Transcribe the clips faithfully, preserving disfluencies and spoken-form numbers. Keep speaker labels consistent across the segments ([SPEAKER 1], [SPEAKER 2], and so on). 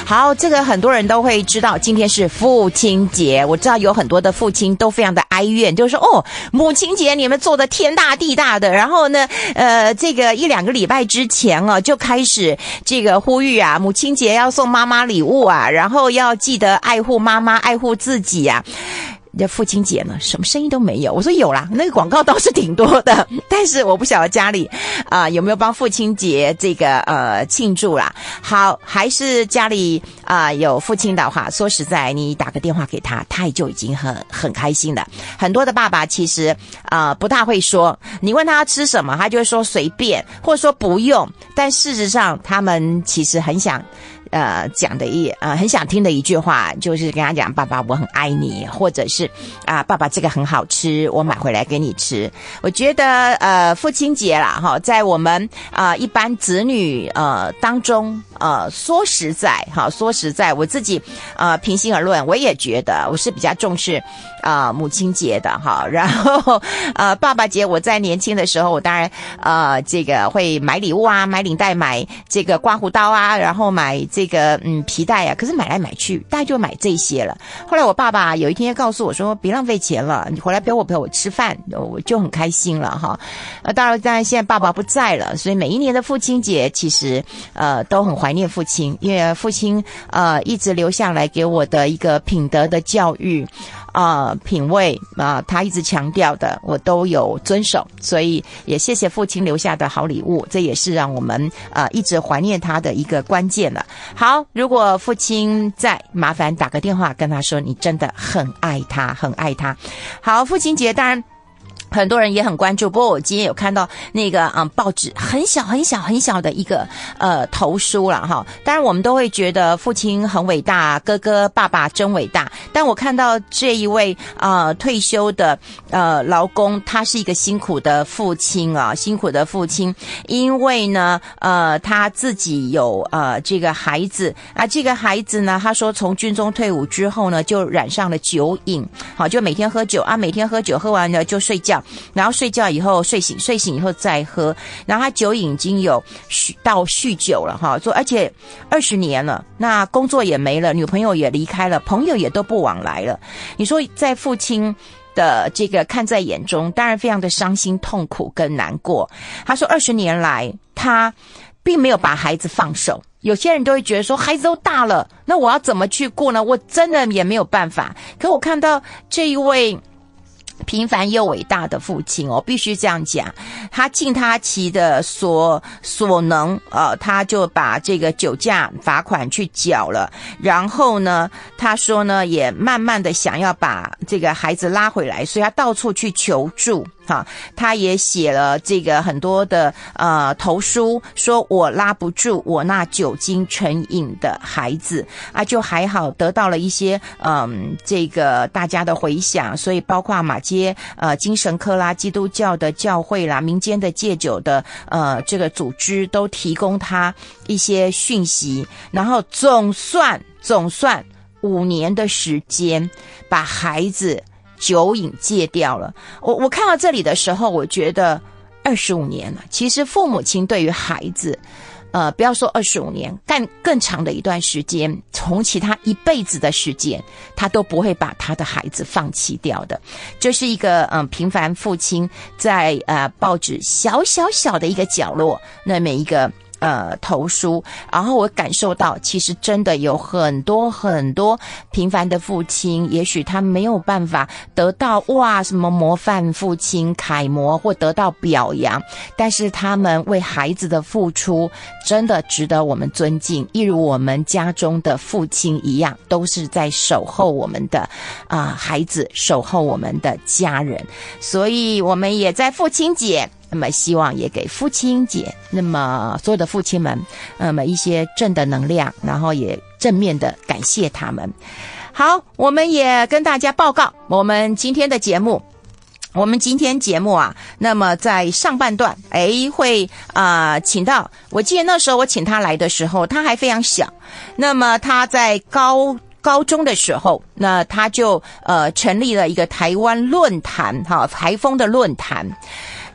[SPEAKER 1] 好，这个很多人都会知道，今天是父亲节。我知道有很多的父亲都非常的哀怨，就是说哦，母亲节你们做的天大地大的，然后呢，呃，这个一两个礼拜之前啊，就开始这个呼吁啊，母亲节要送妈妈礼物啊，然后要记得爱护妈妈，爱护自己啊。这父亲节呢，什么声音都没有。我说有啦，那个广告倒是挺多的，但是我不晓得家里啊、呃、有没有帮父亲节这个呃庆祝啦。好，还是家里啊、呃、有父亲的话，说实在，你打个电话给他，他也就已经很很开心了。很多的爸爸其实啊、呃、不大会说，你问他要吃什么，他就会说随便，或者说不用。但事实上，他们其实很想。呃，讲的一呃很想听的一句话，就是跟他讲，爸爸我很爱你，或者是啊、呃，爸爸这个很好吃，我买回来给你吃。我觉得呃父亲节啦哈，在我们啊、呃、一般子女呃当中呃说实在哈，说实在，我自己呃平心而论，我也觉得我是比较重视啊、呃、母亲节的哈。然后呃爸爸节，我在年轻的时候，我当然呃这个会买礼物啊，买领带，买这个刮胡刀啊，然后买。这个嗯皮带啊，可是买来买去，大概就买这些了。后来我爸爸有一天告诉我说：“别浪费钱了，你回来陪我陪我吃饭。”我就很开心了哈。呃，当然，当然现在爸爸不在了，所以每一年的父亲节其实呃都很怀念父亲，因为父亲呃一直留下来给我的一个品德的教育啊、呃、品味啊、呃，他一直强调的，我都有遵守，所以也谢谢父亲留下的好礼物，这也是让我们呃一直怀念他的一个关键了。好，如果父亲在，麻烦打个电话跟他说，你真的很爱他，很爱他。好，父亲节当然很多人也很关注，不过我今天有看到那个嗯报纸很小很小很小的一个呃投书了哈。当然我们都会觉得父亲很伟大，哥哥爸爸真伟大。但我看到这一位呃退休的呃劳工，他是一个辛苦的父亲啊，辛苦的父亲，因为呢呃他自己有呃这个孩子啊，这个孩子呢他说从军中退伍之后呢就染上了酒瘾，好就每天喝酒啊，每天喝酒喝完了就睡觉。然后睡觉以后睡醒，睡醒以后再喝，然后他酒瘾已经有到酗酒了哈，说而且二十年了，那工作也没了，女朋友也离开了，朋友也都不往来了。你说在父亲的这个看在眼中，当然非常的伤心、痛苦跟难过。他说二十年来，他并没有把孩子放手。有些人都会觉得说，孩子都大了，那我要怎么去过呢？我真的也没有办法。可我看到这一位平凡又伟大的父亲哦，必须这样讲，他尽他其的所所能，呃，他就把这个酒驾罚款去缴了，然后呢，他说呢，也慢慢的想要把这个孩子拉回来，所以他到处去求助。哈，他也写了这个很多的呃投书，说我拉不住我那酒精成瘾的孩子啊，就还好得到了一些嗯这个大家的回响，所以包括马街呃精神科啦、基督教的教会啦、民间的戒酒的呃这个组织都提供他一些讯息，然后总算总算五年的时间把孩子酒瘾戒掉了。我我看到这里的时候，我觉得二十五年了。其实父母亲对于孩子，呃，不要说二十五年，更更长的一段时间，从其他一辈子的时间，他都不会把他的孩子放弃掉的。这是一个嗯、呃、平凡父亲在呃报纸小小小的一个角落，那每一个。呃，投书，然后我感受到，其实真的有很多很多平凡的父亲，也许他没有办法得到哇什么模范父亲、楷模或得到表扬，但是他们为孩子的付出真的值得我们尊敬，一如我们家中的父亲一样，都是在守候我们的啊、呃、孩子，守候我们的家人，所以我们也在父亲节。那么希望也给父亲节，那么所有的父亲们，那么一些正的能量，然后也正面的感谢他们。好，我们也跟大家报告我们今天的节目。我们今天节目啊，那么在上半段，诶，会啊、呃、请到，我记得那时候我请他来的时候，他还非常小，那么他在高。高中的时候，那他就呃成立了一个台湾论坛，哈，台风的论坛。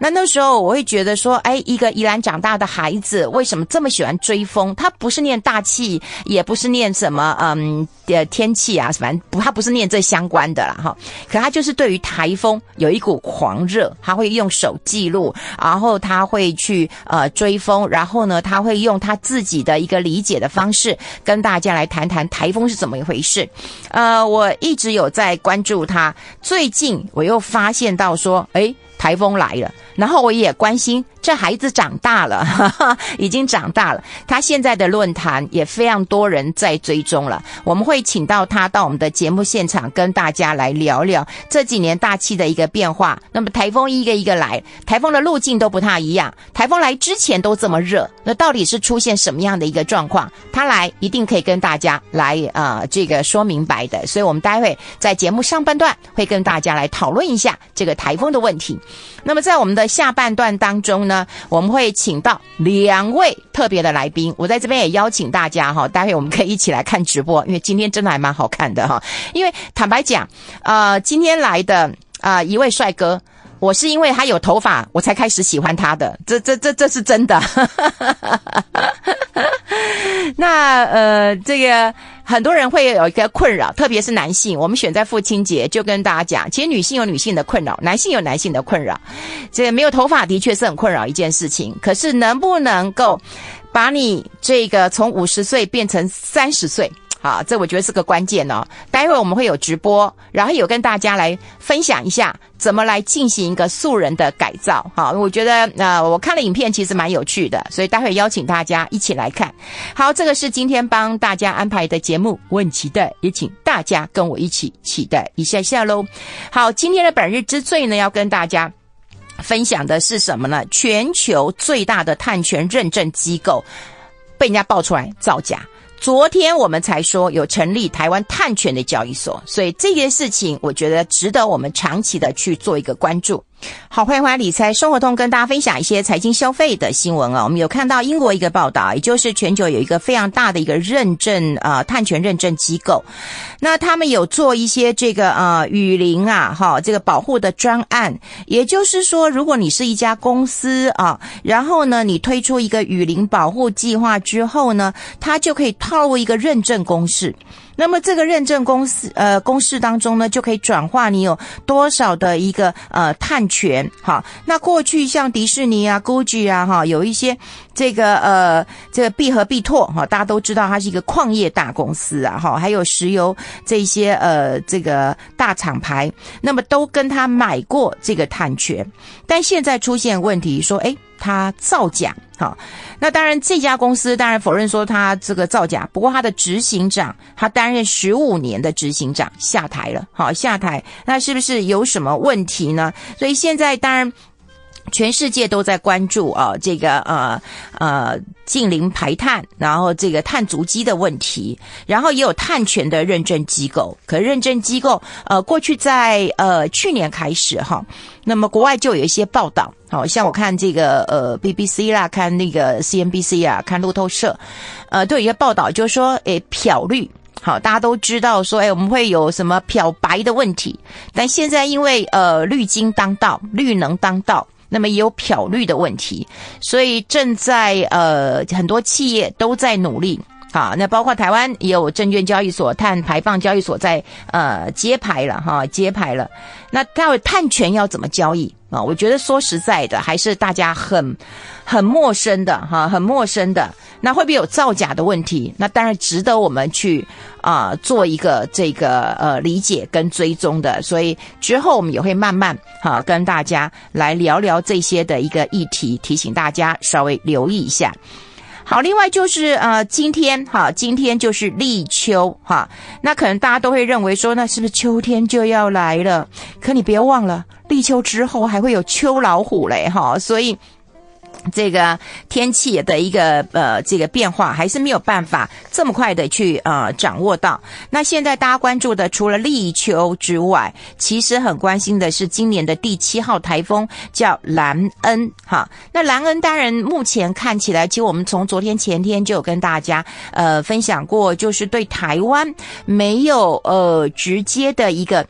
[SPEAKER 1] 那那时候我会觉得说，哎，一个宜兰长大的孩子为什么这么喜欢追风？他不是念大气，也不是念什么嗯呃天气啊，反正不，他不是念这相关的啦哈。可他就是对于台风有一股狂热，他会用手记录，然后他会去呃追风，然后呢，他会用他自己的一个理解的方式跟大家来谈谈台风是怎么一回事。呃，我一直有在关注他，最近我又发现到说，诶，台风来了，然后我也关心这孩子长大了，哈哈，已经长大了，他现在的论坛也非常多人在追踪了。我们会请到他到我们的节目现场跟大家来聊聊这几年大气的一个变化。那么台风一个一个来，台风的路径都不太一样，台风来之前都这么热，那到底是出现什么样的一个状况？他来一定可以跟大家来呃这个说明白的，所以我们待会在节目上半段会跟大家来讨论一下这个台风的问题。那么在我们的下半段当中呢，我们会请到两位特别的来宾，我在这边也邀请大家哈，待会我们可以一起来看直播，因为今天真的还蛮好看的哈。因为坦白讲，呃，今天来的啊、呃、一位帅哥，我是因为他有头发我才开始喜欢他的，这这这这是真的。那呃这个很多人会有一个困扰，特别是男性，我们选在父亲节就跟大家讲，其实女性有女性的困扰，男性有男性的困扰。这个没有头发的确是很困扰一件事情，可是能不能够把你这个从五十岁变成三十岁，好，这我觉得是个关键哦。待会我们会有直播，然后有跟大家来分享一下怎么来进行一个素人的改造。好，我觉得呃我看了影片其实蛮有趣的，所以待会邀请大家一起来看。好，这个是今天帮大家安排的节目，我很期待，也请大家跟我一起期待一下下咯。好，今天的本日之最呢，要跟大家分享的是什么呢？全球最大的碳权认证机构被人家爆出来造假。昨天我们才说有成立台湾碳权的交易所，所以这件事情我觉得值得我们长期的去做一个关注。好，欢迎回来理财生活通，跟大家分享一些财经消费的新闻啊。我们有看到英国一个报道，也就是全球有一个非常大的一个认证呃碳权认证机构，那他们有做一些这个呃雨林啊哈这个保护的专案，也就是说，如果你是一家公司啊，然后呢你推出一个雨林保护计划之后呢，它就可以套入一个认证公式。那么这个认证公司呃公式当中呢，就可以转化你有多少的一个呃碳权。好，那过去像迪士尼啊 Gucci 啊哈，有一些这个呃这个必和必拓哈，大家都知道它是一个矿业大公司啊哈，还有石油这些呃这个大厂牌，那么都跟他买过这个碳权，但现在出现问题说，诶他造假。好，那当然这家公司当然否认说他这个造假，不过他的执行长，他担任十五年的执行长下台了。好，下台，那是不是有什么问题呢？所以现在当然全世界都在关注啊，这个呃呃近零排碳，然后这个碳足迹的问题，然后也有碳权的认证机构。可认证机构呃过去在呃去年开始哈，那么国外就有一些报道，好像我看这个呃 B B C 啦，看那个 C N B C 啊，看路透社，呃都有一些报道，就是说诶漂绿。好，大家都知道说，哎，我们会有什么漂白的问题，但现在因为呃绿金当道，绿能当道，那么也有漂绿的问题，所以正在呃很多企业都在努力。好，那包括台湾也有证券交易所、碳排放交易所在呃揭牌了哈，揭牌了。那它有碳权要怎么交易啊？我觉得说实在的，还是大家很很陌生的哈，很陌生的。那会不会有造假的问题？那当然值得我们去啊、呃、做一个这个呃理解跟追踪的。所以之后我们也会慢慢哈、啊、跟大家来聊聊这些的一个议题，提醒大家稍微留意一下。好，另外就是呃，今天哈，今天就是立秋哈，那可能大家都会认为说，那是不是秋天就要来了？可你别忘了，立秋之后还会有秋老虎嘞哈，所以这个天气的一个呃这个变化还是没有办法这么快的去呃掌握到。那现在大家关注的除了立秋之外，其实很关心的是今年的第七号台风叫兰恩哈。那兰恩当然目前看起来，其实我们从昨天前天就有跟大家呃分享过，就是对台湾没有呃直接的一个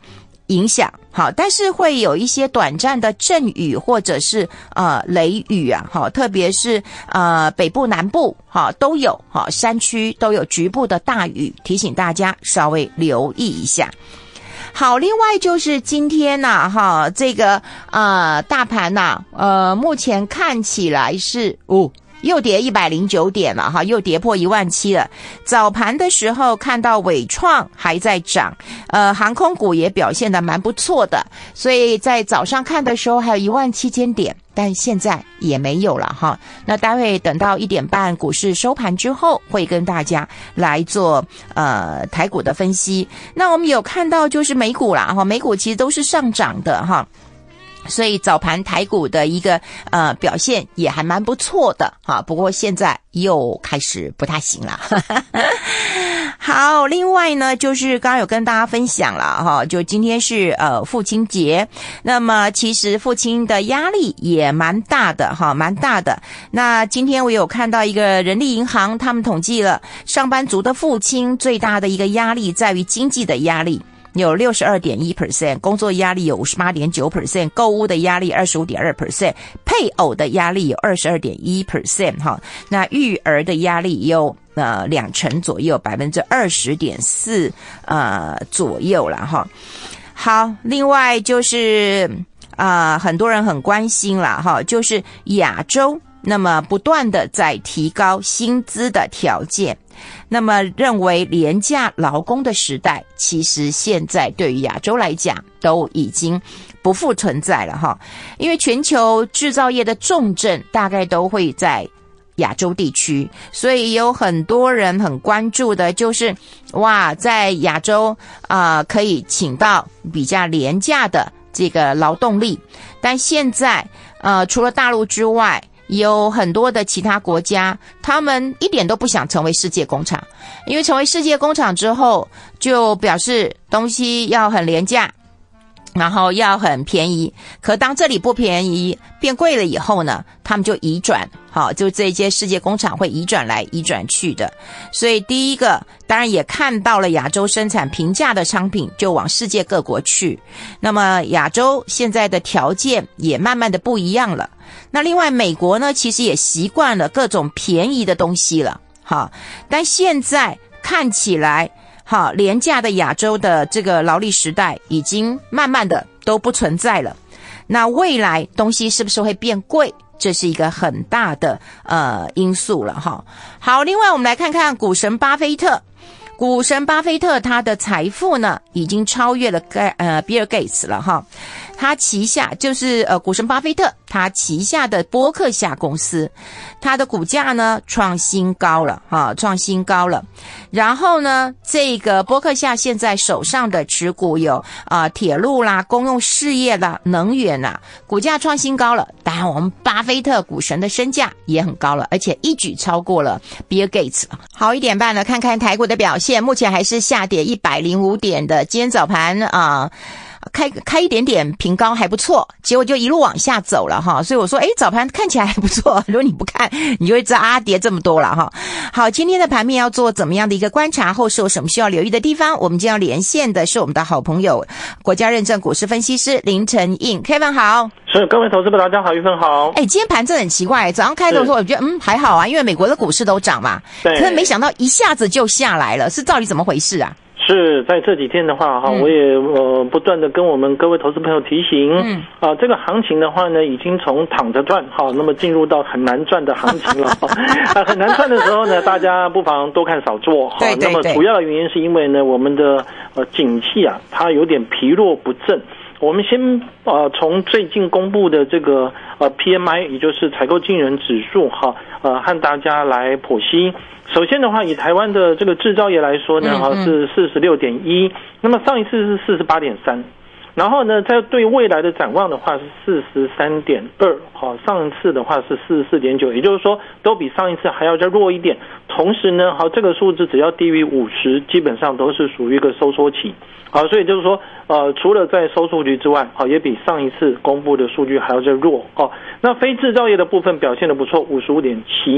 [SPEAKER 1] 影响，好，但是会有一些短暂的阵雨或者是呃雷雨啊，好，特别是呃北部南部好都有，好，山区都有局部的大雨，提醒大家稍微留意一下。好，另外就是今天呐、啊，哈，这个呃大盘呐、啊，呃目前看起来是哦。又跌一百零九点了哈，又跌破一万七了。早盘的时候看到伟创还在涨，呃，航空股也表现得蛮不错的，所以在早上看的时候还有一万七千点，但现在也没有了哈。那待会等到一点半股市收盘之后，会跟大家来做呃台股的分析。那我们有看到就是美股啦哈，美股其实都是上涨的哈。所以早盘台股的一个呃表现也还蛮不错的哈，不过现在又开始不太行了。好，另外呢，就是刚刚有跟大家分享了哈，就今天是呃父亲节，那么其实父亲的压力也蛮大的哈，蛮大的。那今天我有看到一个人力银行，他们统计了上班族的父亲最大的一个压力在于经济的压力。有 百分之六十二点一， 工作压力有 百分之五十八点九， 购物的压力 二十五点二， 配偶的压力有 二十二点一 哈，那育儿的压力有呃两成左右 百分之二十点四 呃左右啦哈。好，另外就是啊、呃、很多人很关心啦哈，就是亚洲那么不断的在提高薪资的条件，那么认为廉价劳工的时代，其实现在对于亚洲来讲都已经不复存在了哈，因为全球制造业的重镇大概都会在亚洲地区，所以有很多人很关注的就是哇，在亚洲啊、呃、可以请到比较廉价的这个劳动力，但现在呃除了大陆之外，有很多的其他国家，他们一点都不想成为世界工厂，因为成为世界工厂之后，就表示东西要很廉价，然后要很便宜。可当这里不便宜，变贵了以后呢，他们就移转，好，就这些世界工厂会移转来移转去的。所以第一个，当然也看到了亚洲生产平价的商品就往世界各国去。那么亚洲现在的条件也慢慢的不一样了。那另外美国呢，其实也习惯了各种便宜的东西了，好，但现在看起来，好，廉价的亚洲的这个劳力时代已经慢慢的都不存在了。那未来东西是不是会变贵？这是一个很大的呃因素了哈。好，另外我们来看看股神巴菲特。股神巴菲特他的财富呢，已经超越了盖呃比尔盖茨了哈。他旗下就是呃股神巴菲特他旗下的波克夏公司，他的股价呢创新高了哈，创新高了。然后呢，这个波克夏现在手上的持股有啊、呃、铁路啦、公用事业啦、能源啦，股价创新高了。当然，我们巴菲特股神的身价也很高了，而且一举超过了比尔盖茨。好，一点半呢，看看台股的表现，目前还是下跌一百零五点的。今天早盘啊。呃开开一点点平高还不错，结果就一路往下走了哈，所以我说诶早盘看起来还不错，如果你不看你就会知道啊跌这么多了哈。好，今天的盘面要做怎么样的一个观察，后市有什么需要留意的地方，我们今天要连线的是我们的好朋友国家认证股市分析师林承应 Kevin 好。
[SPEAKER 2] 是，各位投资者大家好，玉芬好。
[SPEAKER 1] 哎，今天盘真的很奇怪，早上开的时候我觉得嗯还好啊，因为美国的股市都涨嘛，
[SPEAKER 2] 对，
[SPEAKER 1] 可是没想到一下子就下来了，是到底怎么回事啊？
[SPEAKER 2] 是在这几天的话哈、嗯，我也呃不断的跟我们各位投资朋友提醒，嗯啊，这个行情的话呢，已经从躺着赚哈，那么进入到很难赚的行情了。啊，很难赚的时候呢，大家不妨多看少做哈。那么主要的原因是因为呢，我们的呃景气啊，它有点疲弱不振。我们先呃从最近公布的这个呃 P M I， 也就是采购经理人指数哈，呃和大家来剖析。首先的话，以台湾的这个制造业来说呢，哈是 四十六点一， 那么上一次是 四十八点三， 然后呢，在对未来的展望的话是 四十三点二， 好，上一次的话是 四十四点九， 也就是说都比上一次还要再弱一点。同时呢，好，这个数字只要低于五十，基本上都是属于一个收缩期。好，所以就是说，呃，除了在收缩期之外，好，也比上一次公布的数据还要再弱哦。那非制造业的部分表现得不错， 五十五点七。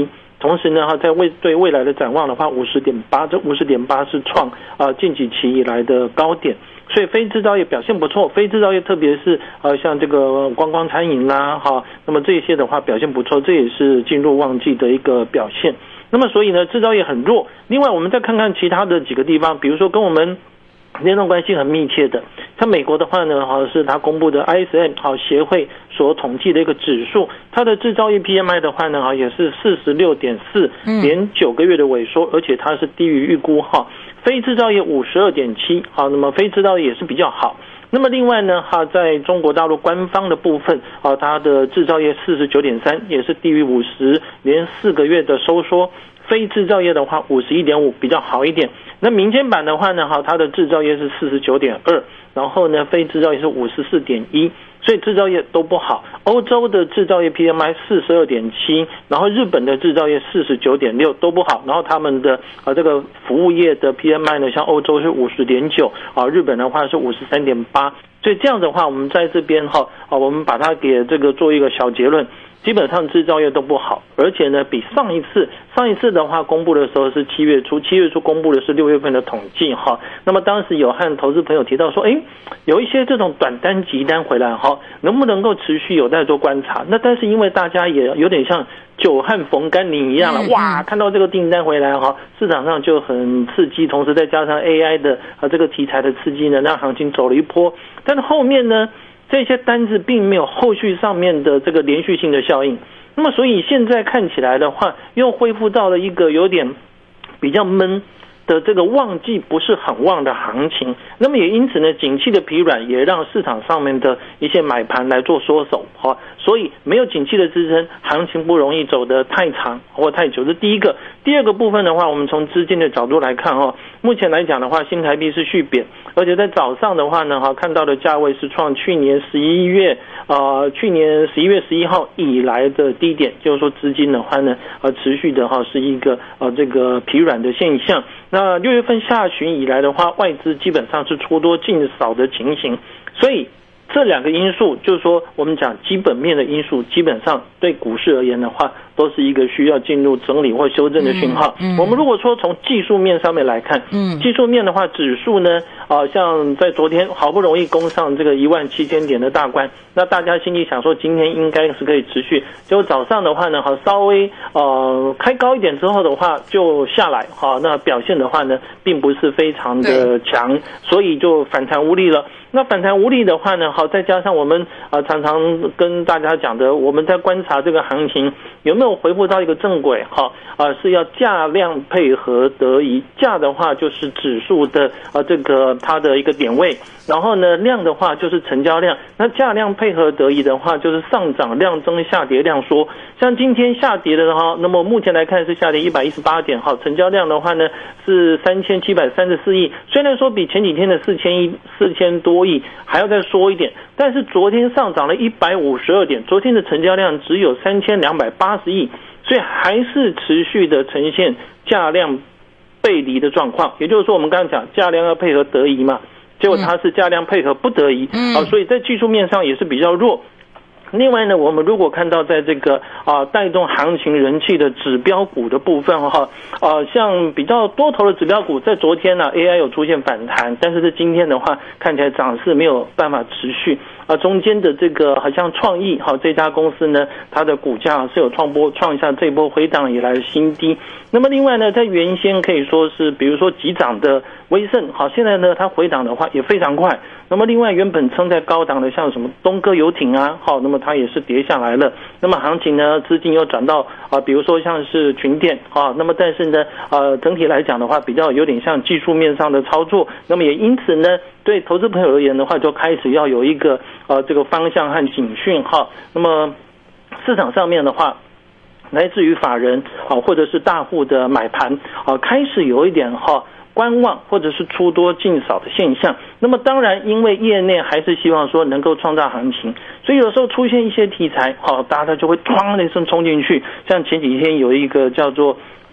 [SPEAKER 2] 同时呢，哈，在未对未来的展望的话，五十点八，这五十点八是创啊、呃、近几期以来的高点。所以非制造业表现不错，非制造业特别是呃像这个观光餐饮啦，哈，那么这些的话表现不错，这也是进入旺季的一个表现。那么所以呢，制造业很弱。另外我们再看看其他的几个地方，比如说跟我们联动关系很密切的，像美国的话呢，好是它公布的 I S M 好协会所统计的一个指数，它的制造业 P M I 的话呢，哈也是四十六点四，连九个月的萎缩，而且它是低于预估哈。非制造业五十二点七，好，那么非制造业也是比较好。那么另外呢，哈，在中国大陆官方的部分，啊，它的制造业四十九点三，也是低于五十，连四个月的收缩。非制造业的话五十一点五，比较好一点。那民间版的话呢，哈，它的制造业是四十九点二，然后呢，非制造业是五十四点一。所以制造业都不好。欧洲的制造业 P M I 四十二点七，然后日本的制造业四十九点六都不好。然后他们的啊这个服务业的 P M I 呢，像欧洲是五十点九，啊日本的话是五十三点八。所以这样的话，我们在这边哈啊，我们把它给这个做一个小结论。基本上制造业都不好，而且呢，比上一次上一次的话公布的时候是七月初，七月初公布的是六月份的统计哈。那么当时有和投资朋友提到说，哎，有一些这种短单急单回来哈，能不能够持续有待做观察？那但是因为大家也有点像久旱逢甘霖一样了，哇，看到这个订单回来哈，市场上就很刺激，同时再加上 A I 的啊这个题材的刺激呢，让行情走了一波。但是后面呢？这些单子并没有后续上面的这个连续性的效应，那么所以现在看起来的话，又恢复到了一个有点比较闷的这个旺季不是很旺的行情，那么也因此呢，景气的疲软也让市场上面的一些买盘来做缩手，哈，所以没有景气的支撑，行情不容易走得太长或太久。这第一个。第二个部分的话，我们从资金的角度来看哈，目前来讲的话，新台币是续贬，而且在早上的话呢，哈，看到的价位是创去年十一月呃去年十一月十一号以来的低点，就是说资金的话呢，呃持续的哈是一个呃这个疲软的现象。那六月份下旬以来的话，外资基本上是出多进少的情形，所以这两个因素，就是说我们讲基本面的因素，基本上对股市而言的话，都是一个需要进入整理或修正的讯号。嗯嗯、我们如果说从技术面上面来看，嗯，技术面的话，指数呢，啊、呃，像在昨天好不容易攻上这个一万七千点的大关，那大家心里想说今天应该是可以持续，结果早上的话呢，好稍微呃开高一点之后的话就下来，好，那表现的话呢，并不是非常的强，所以就反弹无力了。那反弹无力的话呢，好，再加上我们啊、呃、常常跟大家讲的，我们在观察这个行情有没有回复到一个正轨，哈啊、呃、是要价量配合得宜。价的话就是指数的啊、呃、这个它的一个点位，然后呢量的话就是成交量。那价量配合得宜的话，就是上涨量增，下跌量缩。像今天下跌的哈，那么目前来看是下跌一百一十八点，哈，成交量的话呢是三千七百三十四亿，虽然说比前几天的四千亿四千多亿还要再缩一点，但是昨天上涨了一百五十二点，昨天的成交量只有三千两百八十亿，所以还是持续的呈现价量背离的状况。也就是说，我们刚刚讲价量要配合得宜嘛，结果它是价量配合不得宜，嗯、啊，所以在技术面上也是比较弱。另外呢，我们如果看到在这个啊带动行情人气的指标股的部分哈，啊像比较多头的指标股，在昨天呢、啊、A I 有出现反弹，但是在今天的话看起来涨势没有办法持续啊。中间的这个好像创意哈这家公司呢，它的股价是有创波创下这波回档以来的新低。那么另外呢，在原先可以说是比如说急涨的威盛，好，现在呢它回档的话也非常快。那么另外原本撑在高档的像什么东哥游艇啊，好，那么它也是跌下来了。那么行情呢，资金又转到啊，比如说像是群电啊，那么但是呢，呃，整体来讲的话，比较有点像技术面上的操作。那么也因此呢，对投资朋友而言的话，就开始要有一个呃这个方向和警讯哈。那么市场上面的话，来自于法人啊，或者是大户的买盘啊，开始有一点哈。观望或者是出多进少的现象。那么当然因为业内还是希望说能够创造行情，所以有时候出现一些题材，好，大家就会哐的一声冲进去。像前几天有一个叫做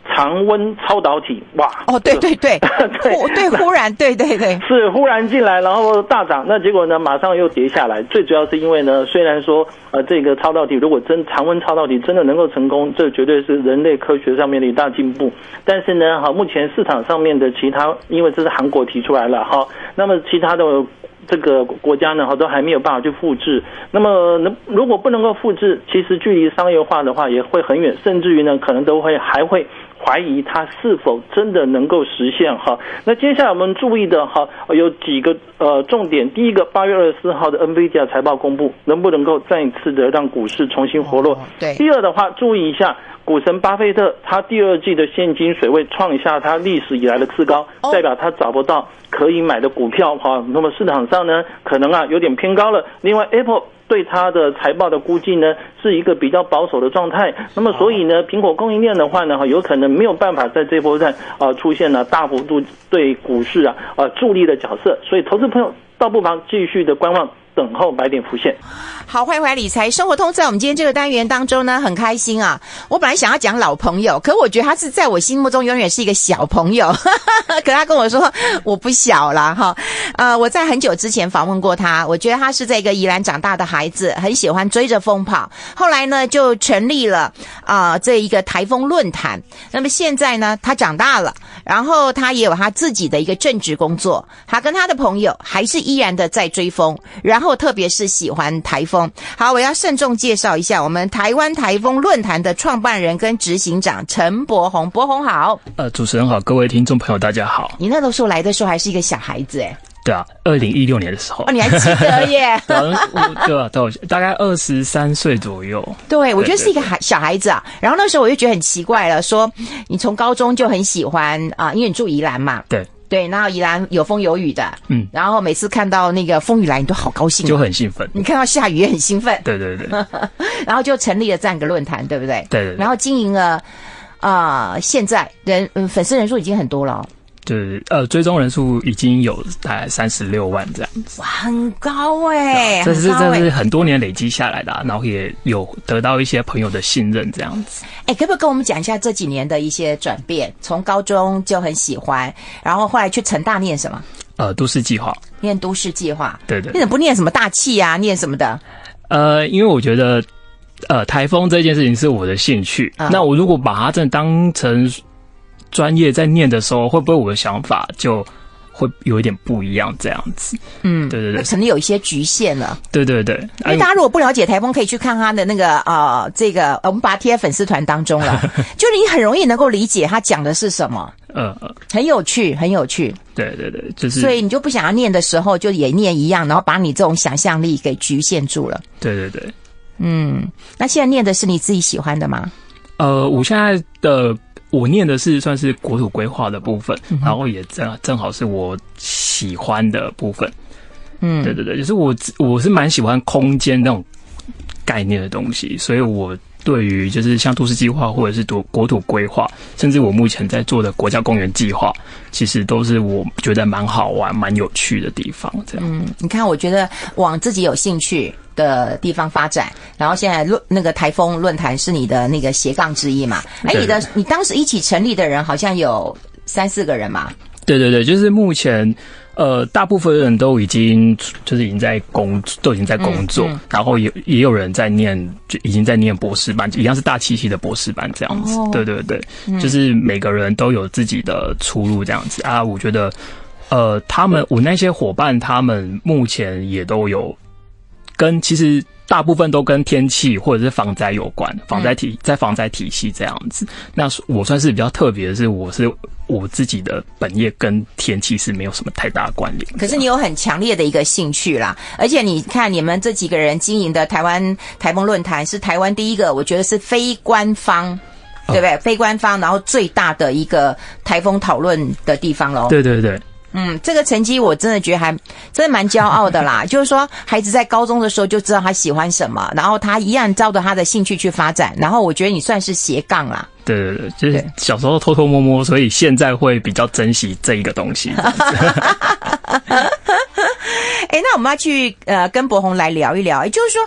[SPEAKER 2] 常温超导体，哇！
[SPEAKER 1] 哦，对对对，
[SPEAKER 2] 对
[SPEAKER 1] 忽对，忽然，对对对，
[SPEAKER 2] 是忽然进来，然后大涨，那结果呢，马上又跌下来。最主要是因为呢，虽然说呃这个超导体如果真常温超导体真的能够成功，这绝对是人类科学上面的一大进步。但是呢，哈，目前市场上面的其他，因为这是韩国提出来了哈，那么其他的这个国家呢，都还没有办法去复制。那么能如果不能够复制，其实距离商业化的话也会很远，甚至于呢，可能都会还会怀疑它是否真的能够实现哈。那接下来我们注意的哈有几个呃重点。第一个，八月二十四号的 NVIDIA 财报公布，能不能够再一次的让股市重新活络？
[SPEAKER 1] 对。
[SPEAKER 2] 第二的话，注意一下股神巴菲特，他第二季的现金水位创下他历史以来的次高，代表他找不到可以买的股票哈。那么市场上呢，可能啊有点偏高了。另外 ，Apple 对它的财报的估计呢，是一个比较保守的状态。那么所以呢，苹果供应链的话呢，有可能没有办法在这波段啊出现了大幅度对股市啊啊助力的角色。所以投资朋友倒不妨继续的观望，等候买点浮现。
[SPEAKER 1] 好，欢迎回来理财生活通。在我们今天这个单元当中呢，很开心啊。我本来想要讲老朋友，可我觉得他是在我心目中永远是一个小朋友。可他跟我说我不小啦哈。呃，我在很久之前访问过他，我觉得他是在一个宜兰长大的孩子，很喜欢追着风跑。后来呢，就成立了啊、呃、这一个台风论坛。那么现在呢，他长大了，然后他也有他自己的一个正职工作。他跟他的朋友还是依然的在追风，然后特别是喜欢台风。好，我要慎重介绍一下我们台湾台风论坛的创办人跟执行长陈柏宏。柏宏好。
[SPEAKER 3] 呃，主持人好，各位听众朋友大家好。
[SPEAKER 1] 你那个时候来的时候还是一个小孩子诶。
[SPEAKER 3] 对啊，二零一六年的时候。
[SPEAKER 1] 哦，你还记得耶？
[SPEAKER 3] 对啊，对啊，对，大概二十三岁左右。
[SPEAKER 1] 对，我觉得是一个孩小孩子啊。然后那时候我就觉得很奇怪了，说你从高中就很喜欢啊、呃，因为你住宜兰嘛。
[SPEAKER 3] 对。
[SPEAKER 1] 对，然后宜兰有风有雨的，嗯，然后每次看到那个风雨来，你都好高兴、啊，
[SPEAKER 3] 就很兴奋。
[SPEAKER 1] 你看到下雨也很兴奋，
[SPEAKER 3] 对对对。
[SPEAKER 1] 然后就成立了这样一个论坛，对不对？
[SPEAKER 3] 对 对, 对。
[SPEAKER 1] 然后经营了，啊、呃，现在人嗯粉丝人数已经很多了、哦。
[SPEAKER 3] 对，呃，追踪人数已经有大概三十六万这样子。
[SPEAKER 1] 哇，很高哎、欸！
[SPEAKER 3] 这是这是很多年累积下来的、啊，然后也有得到一些朋友的信任这样子。
[SPEAKER 1] 哎，可不可以跟我们讲一下这几年的一些转变？从高中就很喜欢，然后后来去成大念什么？
[SPEAKER 3] 呃，都市计划。
[SPEAKER 1] 念都市计划。
[SPEAKER 3] 对对。
[SPEAKER 1] 你怎么不念什么大气啊？念什么的？
[SPEAKER 3] 呃，因为我觉得，呃，台风这件事情是我的兴趣。嗯、那我如果把它真的当成专业在念的时候，会不会我的想法就会有一点不一样这样子？嗯，对对对，
[SPEAKER 1] 可能有一些局限了。
[SPEAKER 3] 对对对，
[SPEAKER 1] 因为大家如果不了解台风，可以去看他的那个呃，这个我们把它贴在粉丝团当中了，就是你很容易能够理解他讲的是什么。呃呃，很有趣，很有趣。
[SPEAKER 3] 对对对，就是。
[SPEAKER 1] 所以你就不想要念的时候，就也念一样，然后把你这种想象力给局限住了。
[SPEAKER 3] 对对对。
[SPEAKER 1] 嗯，那现在念的是你自己喜欢的吗？
[SPEAKER 3] 呃，我现在的。我念的是算是国土规划的部分，嗯、然后也正正好是我喜欢的部分。嗯，对对对，就是我我是蛮喜欢空间那种概念的东西，所以我对于就是像都市计划或者是国国土规划，甚至我目前在做的国家公园计划，其实都是我觉得蛮好玩、蛮有趣的地方。这样，
[SPEAKER 1] 嗯，你看，我觉得往自己有兴趣的地方发展，然后现在论那个台风论坛是你的那个斜杠之一嘛？哎，你的你当时一起成立的人好像有三四个人嘛？
[SPEAKER 3] 对对对，就是目前呃大部分人都已经就是已经在工都已经在工作，嗯嗯、然后也也有人在念就已经在念博士班，一样是大七系的博士班这样子。哦、对对对，嗯、就是每个人都有自己的出路这样子啊。我觉得呃他们我那些伙伴他们目前也都有。跟其实大部分都跟天气或者是防灾有关，防灾体在防灾体系这样子。那我算是比较特别的是，我是我自己的本业跟天气是没有什么太大的关联。
[SPEAKER 1] 可是你有很强烈的一个兴趣啦，而且你看你们这几个人经营的台湾台风论坛是台湾第一个，我觉得是非官方。对不对？哦、非官方，然后最大的一个台风讨论的地方咯。
[SPEAKER 3] 对对对。
[SPEAKER 1] 嗯，这个成绩我真的觉得还真的蛮骄傲的啦。就是说，孩子在高中的时候就知道他喜欢什么，然后他一样照着他的兴趣去发展。然后我觉得你算是斜杠啦。
[SPEAKER 3] 对对对，就是小时候偷偷摸摸，所以现在会比较珍惜这一个东西。哎，
[SPEAKER 1] 那我们要去呃跟柏宏来聊一聊，也就是说，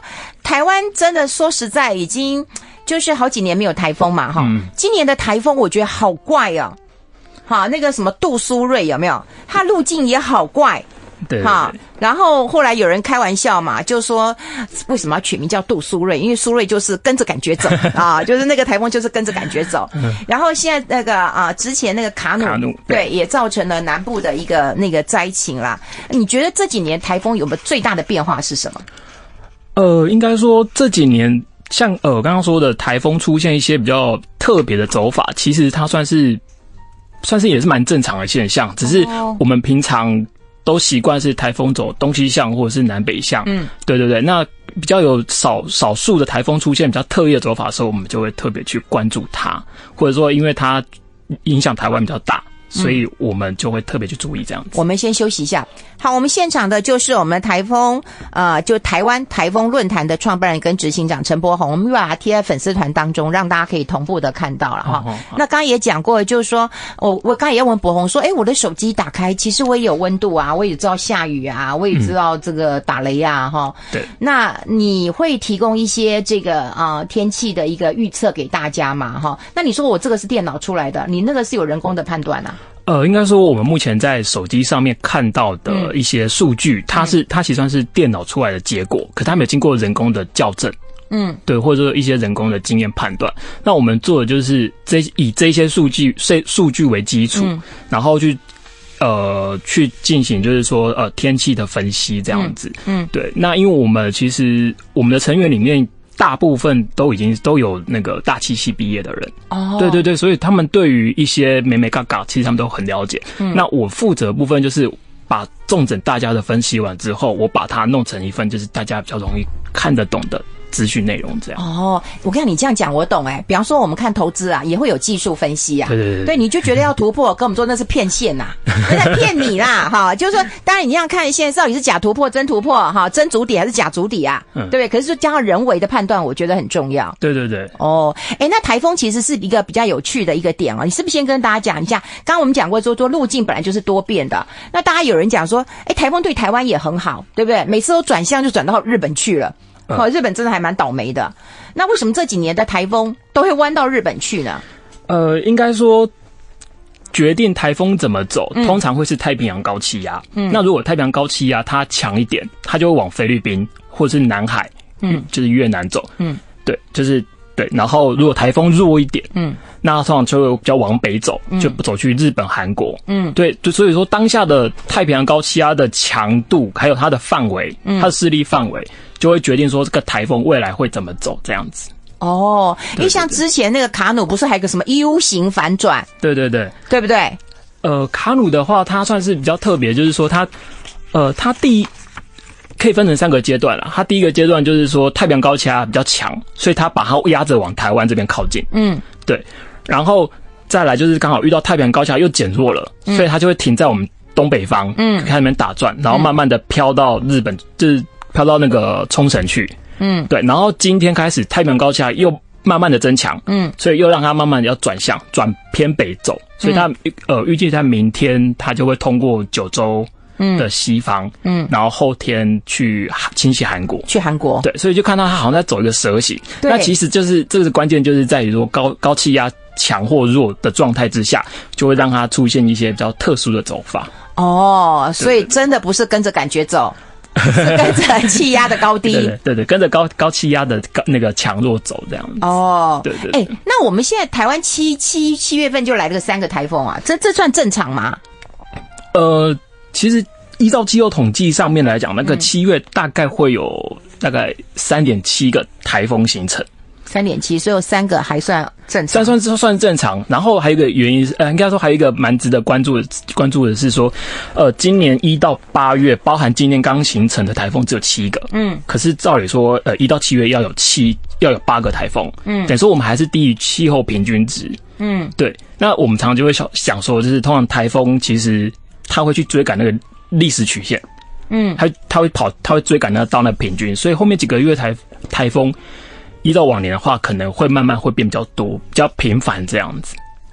[SPEAKER 1] 台湾真的说实在已经就是好几年没有台风嘛哈、
[SPEAKER 3] 嗯，
[SPEAKER 1] 今年的台风我觉得好怪哦，好那个什么杜苏芮有没有？它路径也好怪。
[SPEAKER 3] 对，
[SPEAKER 1] 好，然后后来有人开玩笑嘛，就说为什么要取名叫杜苏芮？因为苏芮就是跟着感觉走啊，就是那个台风就是跟着感觉走。然后现在那个啊，之前那个卡努，
[SPEAKER 3] 卡努
[SPEAKER 1] 对，也造成了南部的一个那个灾情啦。你觉得这几年台风有没有最大的变化是什么？
[SPEAKER 3] 呃，应该说这几年像呃刚刚说的台风出现一些比较特别的走法，其实它算是算是也是蛮正常的现象，只是我们平常都习惯是台风走东西向或者是南北向，嗯，对对对。那比较有少少数的台风出现比较特异的走法的时候，我们就会特别去关注它，或者说因为它影响台湾比较大，所以我们就会特别去注意这样子。
[SPEAKER 1] 我们先休息一下。好，我们现场的就是我们台风呃，就台湾台风论坛的创办人跟执行长陈柏宏，我们把它贴在粉丝团当中，让大家可以同步的看到了哈。哦哦哦、那刚刚也讲过，就是说我我刚刚也要问柏宏说，哎，我的手机打开，其实我也有温度啊，我也知道下雨啊，我也知道这个打雷啊，哈、嗯。
[SPEAKER 3] 对。
[SPEAKER 1] 那你会提供一些这个啊、呃、天气的一个预测给大家嘛？哈。那你说我这个是电脑出来的，你那个是有人工的判断啊？
[SPEAKER 3] 呃，应该说我们目前在手机上面看到的一些数据，嗯、它是它其实算是电脑出来的结果，可它没有经过人工的校正，嗯，对，或者说一些人工的经验判断。那我们做的就是这以这些数据数据为基础，嗯、然后去呃去进行就是说呃天气的分析这样子，嗯，嗯对。那因为我们其实我们的成员里面，大部分都已经都有那个大气系毕业的人，哦，对对对，所以他们对于一些眉眉角角，其实他们都很了解。嗯，那我负责的部分就是把重整大家的分析完之后，我把它弄成一份就是大家比较容易看得懂的资讯内容这样。
[SPEAKER 1] 哦，我跟你这样讲我懂哎。比方说我们看投资啊，也会有技术分析啊。
[SPEAKER 3] 对对对。
[SPEAKER 1] 对，你就觉得要突破，跟我们说那是骗线呐、啊，那在骗你啦哈。就是说，当然你这样看，现在到底是假突破、真突破哈，真足底还是假足底啊？嗯，对不对？可是就加上人为的判断，我觉得很重要。
[SPEAKER 3] 对对对。
[SPEAKER 1] 哦，哎，那台风其实是一个比较有趣的一个点哦。你是不是先跟大家讲一下？刚刚我们讲过说，说路径本来就是多变的。那大家有人讲说，哎，台风对台湾也很好，对不对？每次都转向就转到日本去了。哦，日本真的还蛮倒霉的。那为什么这几年的台风都会弯到日本去呢？
[SPEAKER 3] 呃，应该说，决定台风怎么走，嗯、通常会是太平洋高气压。嗯，那如果太平洋高气压它强一点，它就会往菲律宾或者是南海，嗯，就是越南走。嗯，对，就是对。然后如果台风弱一点，嗯，那通常就会比较往北走，就不走去日本、韩国。嗯，对，就所以说当下的太平洋高气压的强度，还有它的范围，嗯、它的势力范围。就会决定说这个台风未来会怎么走这样子。
[SPEAKER 1] 哦，因为像之前那个卡努不是还有个什么 U 型反转？
[SPEAKER 3] 对对对，
[SPEAKER 1] 对不对？
[SPEAKER 3] 呃，卡努的话，它算是比较特别，就是说它，呃，它第一可以分成三个阶段啦。它第一个阶段就是说太平洋高气压比较强，所以它把它压着往台湾这边靠近。嗯，对。然后再来就是刚好遇到太平洋高气压又减弱了，嗯、所以它就会停在我们东北方，嗯，开始那边打转，然后慢慢的飘到日本，就是飘到那个冲绳去。嗯，对。然后今天开始太平洋高气压又慢慢的增强，嗯，所以又让它慢慢的要转向，转偏北走，所以它、嗯、呃预计在明天它就会通过九州的西方，嗯，然后后天去侵袭韩国，
[SPEAKER 1] 去韩国，
[SPEAKER 3] 对，所以就看到它好像在走一个蛇形。那其实就是这个关键就是在于说高高气压强或弱的状态之下，就会让它出现一些比较特殊的走法。
[SPEAKER 1] 哦，所以真的不是跟着感觉走。是跟着气压的高低，
[SPEAKER 3] 对对 对, 对，跟着高高气压的高那个强弱走这样子。
[SPEAKER 1] 哦，
[SPEAKER 3] 对对。哎、
[SPEAKER 1] 欸，那我们现在台湾七七七月份就来了个三个台风啊，这这算正常吗？
[SPEAKER 3] 呃，其实依照气候统计上面来讲，那个七月大概会有大概三点七个台风形成。
[SPEAKER 1] 三点七，所以有三个还算正常，
[SPEAKER 3] 算算算正常。然后还有一个原因是，呃，应该说还有一个蛮值得关注的，关注的是说，呃，今年一到八月，包含今年刚形成的台风只有七个，嗯，可是照理说，呃，一到七月要有七，要有八个台风，嗯，等于说我们还是低于气候平均值，嗯，对。那我们常常就会想想说，就是通常台风其实它会去追赶那个历史曲线，嗯，它它会跑，它会追赶那到那平均，所以后面几个月台台风。依照往年的话，可能会慢慢会变比较多、比较频繁这样子。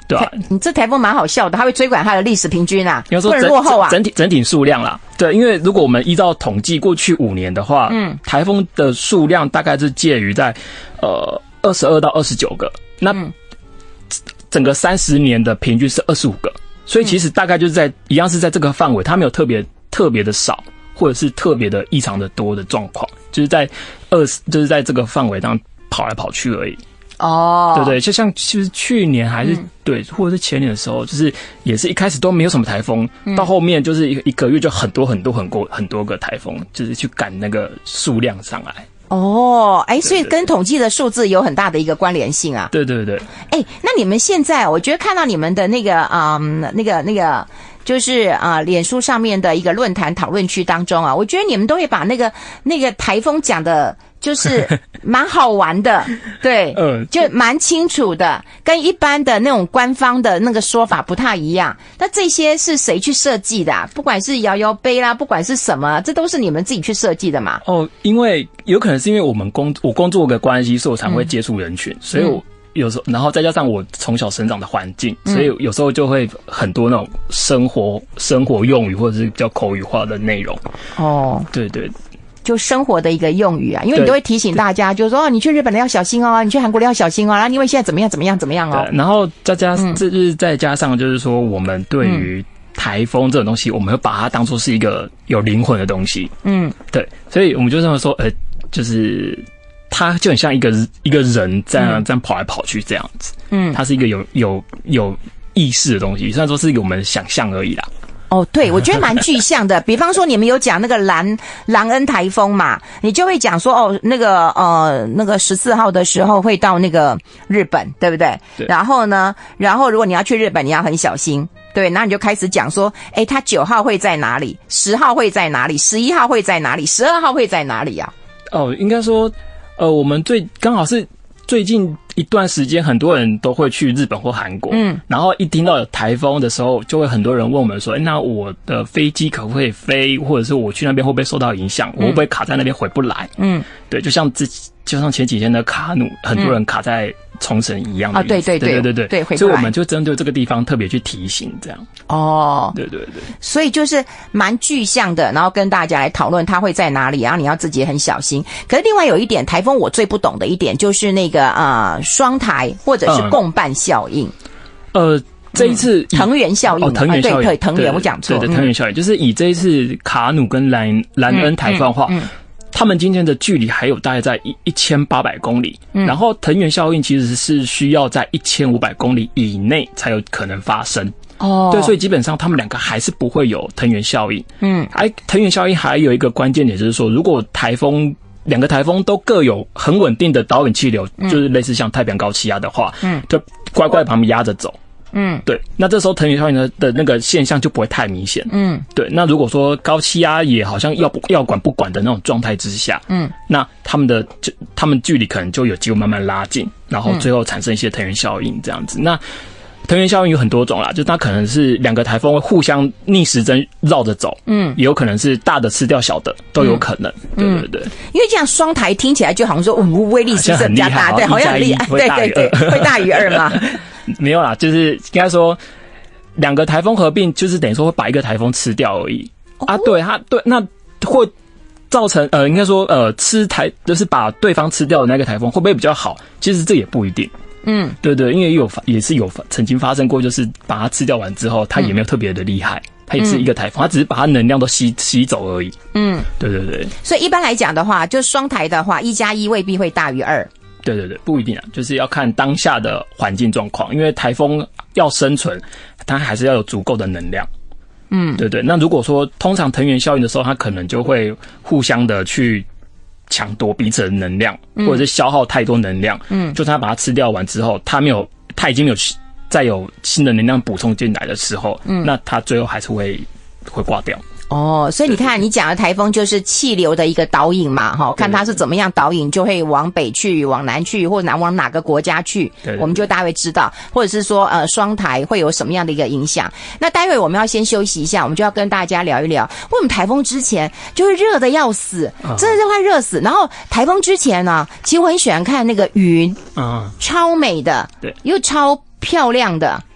[SPEAKER 3] 对啊，
[SPEAKER 1] 你这台风蛮好笑的，它会追赶它的历史平均啊，不能
[SPEAKER 3] 整
[SPEAKER 1] 落后啊。
[SPEAKER 3] 整体整体数量啦，对，因为如果我们依照统计过去五年的话，嗯，台风的数量大概是介于在呃二十二到二十九个，那、嗯、整个三十年的平均是二十五个，所以其实大概就是在、嗯、一样是在这个范围，它没有特别特别的少，或者是特别的异常的多的状况，就是在二就是在这个范围上跑来跑去而已。哦，对对，就像就是去年还是、嗯、对，或者是前年的时候，就是也是一开始都没有什么台风，嗯、到后面就是一个一个月就很多很多很多很多个台风，就是去赶那个数量上来。
[SPEAKER 1] 哦，哎，所以跟统计的数字有很大的一个关联性啊。
[SPEAKER 3] 对对对。
[SPEAKER 1] 哎，那你们现在，我觉得看到你们的那个啊、嗯，那个那个。就是啊，脸书上面的一个论坛讨论区当中啊，我觉得你们都会把那个那个台风讲的，就是蛮好玩的，对，嗯，就蛮清楚的，跟一般的那种官方的那个说法不太一样。那这些是谁去设计的啊？不管是摇摇杯啦，不管是什么，这都是你们自己去设计的嘛？
[SPEAKER 3] 哦，因为有可能是因为我们工我工作的关系，所以我才会接触人群，嗯、所以我。有时候，然后再加上我从小生长的环境，所以有时候就会很多那种生活生活用语或者是比较口语化的内容。哦，对对，
[SPEAKER 1] 就生活的一个用语啊，因为你都会提醒大家，就是说，哦，你去日本的要小心哦，你去韩国的要小心哦，然后因为现在怎么样怎么样怎么样哦。
[SPEAKER 3] 然后再加上，这就是再加上就是说，我们对于台风这种东西，我们会把它当作是一个有灵魂的东西。嗯，对，所以我们就这么说，呃，就是。他就很像一个一个人这样、嗯、这样跑来跑去这样子，嗯，它是一个有有有意识的东西，虽然说是我们想象而已啦。
[SPEAKER 1] 哦，对，我觉得蛮具象的。比方说，你们有讲那个兰兰恩台风嘛，你就会讲说，哦，那个呃，那个十四号的时候会到那个日本，对不对？对。然后呢，然后如果你要去日本，你要很小心。对，然后你就开始讲说，诶，他九号会在哪里？十号会在哪里？十一号会在哪里？十二号会在哪里啊？
[SPEAKER 3] 哦，应该说。呃，我们最刚好是最近一段时间，很多人都会去日本或韩国，嗯，然后一听到有台风的时候，就会很多人问我们说，欸、那我的飞机可不可以飞，或者是我去那边会不会受到影响？我会不会卡在那边回不来？嗯，对，就像之就像前几天的卡努，很多人卡在冲绳一样的、嗯、啊，对对对对对对对，所以我们就针对这个地方特别去提醒，这样。哦，对对对，
[SPEAKER 1] 所以就是蛮具象的，然后跟大家来讨论它会在哪里，然后你要自己很小心。可是另外有一点，台风我最不懂的一点就是那个呃双台或者是共伴效应。
[SPEAKER 3] 嗯、呃。这一次、
[SPEAKER 1] 嗯、藤原效应、哦，
[SPEAKER 3] 藤原效应，
[SPEAKER 1] 对对，藤原我讲错，
[SPEAKER 3] 对对，藤原效应、嗯、就是以这一次卡努跟兰兰恩台风的话，嗯嗯嗯、他们今天的距离还有大概在一一千八百公里，嗯、然后藤原效应其实是需要在一千五百公里以内才有可能发生。哦，对，所以基本上他们两个还是不会有藤原效应。嗯，哎，藤原效应还有一个关键点就是说，如果台风两个台风都各有很稳定的导引气流，嗯、就是类似像太平洋高气压的话，嗯，就乖乖把它们压着走。嗯，对，那这时候藤原效应的的那个现象就不会太明显。嗯，对，那如果说高气压也好像要不要管不管的那种状态之下，嗯，那他们的就他们距离可能就有机会慢慢拉近，然后最后产生一些藤原效应这样子。嗯、那藤原效应有很多种啦，就它可能是两个台风会互相逆时针绕着走，嗯，也有可能是大的吃掉小的，都有可能。嗯、对对对，
[SPEAKER 1] 因为这样双台听起来就好像说，哦，威力是更加大，对，好像很厉害，对对对，会大于二嘛。
[SPEAKER 3] 没有啦，就是应该说两个台风合并，就是等于说会把一个台风吃掉而已。哦、啊，对，它对，那会造成呃，应该说呃，吃台就是把对方吃掉的那个台风会不会比较好？其实这也不一定。嗯，对对，因为有也是有曾经发生过，就是把它吃掉完之后，它也没有特别的厉害，它也是一个台风，它只是把它能量都吸吸走而已。嗯，对对对。
[SPEAKER 1] 所以一般来讲的话，就双台的话，一加一未必会大于二。
[SPEAKER 3] 对对对，不一定啊，就是要看当下的环境状况，因为台风要生存，它还是要有足够的能量。嗯，对对。那如果说通常藤原效应的时候，它可能就会互相的去抢夺彼此的能量，嗯、或者是消耗太多能量。嗯，就算它把它吃掉完之后，它没有，它已经没有再有新的能量补充进来的时候，嗯，那它最后还是会会挂掉。
[SPEAKER 1] 哦，所以你看，你讲的台风就是气流的一个导引嘛，哈，看它是怎么样导引，就会往北去、往南去，或者往哪个国家去，对对对，我们就大概会知道，或者是说，呃，双台会有什么样的一个影响。那待会我们要先休息一下，我们就要跟大家聊一聊，为什么台风之前就会热的要死，真的是快热死。然后台风之前呢，其实我很喜欢看那个云，嗯，超美的，对，又超漂亮的。